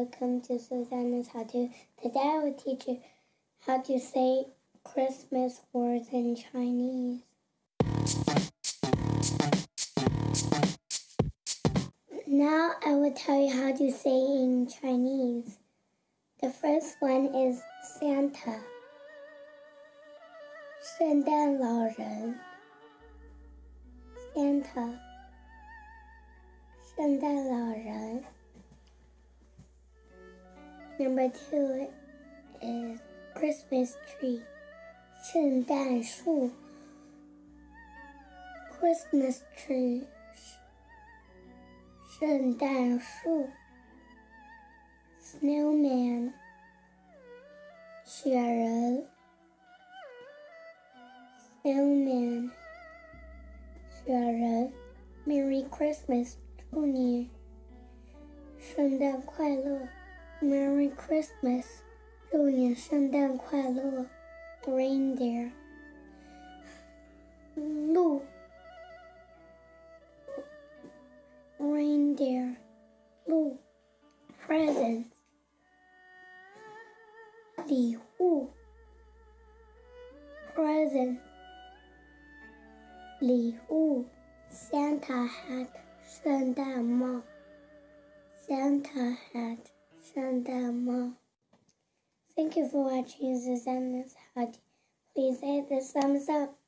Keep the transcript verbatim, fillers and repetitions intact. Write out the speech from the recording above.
welcome to Susanna's How To. Today I will teach you how to say Christmas words in Chinese. Now I will tell you how to say in Chinese. The first one is Santa. 圣诞老人 Santa 圣诞老人 Number two is Christmas tree 圣诞树 Christmas tree 圣诞树 snowman 雪人 snowman 雪人 Merry Christmas 祝你圣诞快乐 Merry Christmas 祝你圣诞快乐 reindeer 鹿 reindeer 鹿 presents 礼物 present 礼物 Santa hat 圣诞帽 Santa hat 圣诞帽 Thank you for watching Susanna's How To. Please hit the thumbs up.